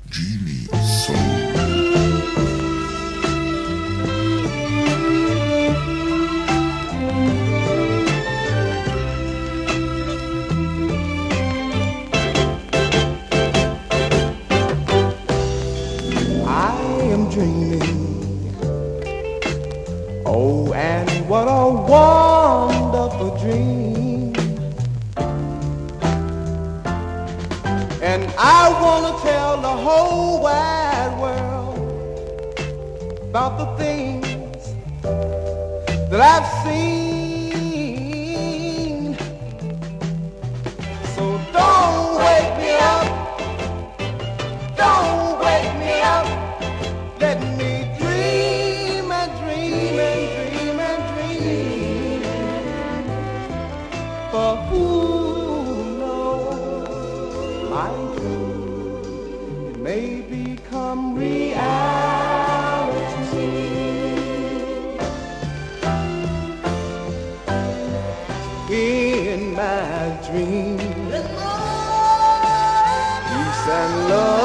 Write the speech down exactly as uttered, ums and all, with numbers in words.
GennieSoul. Dreaming. Oh, and what a wonderful dream. And I want to tell the whole wide world about the things that I've seen. So don't wake me up. Don't wake me up. Let me dream and dream and dream and dream. For who knows, my dream may become reality. In my dream, peace and love